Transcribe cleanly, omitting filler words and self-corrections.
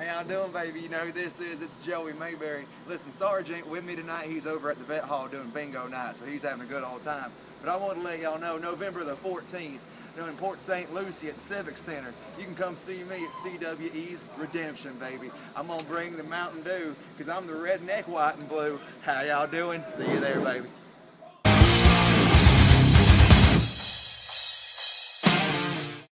How y'all doing, baby? You know who this is? It's Joey Mayberry. Listen, Sergeant with me tonight. He's over at the vet hall doing bingo night, so he's having a good old time. But I want to let y'all know, November the 14th, in Port St. Lucie at the Civic Center, you can come see me at CWE's Redemption, baby. I'm going to bring the Mountain Dew because I'm the redneck, white, and blue. How y'all doing? See you there, baby.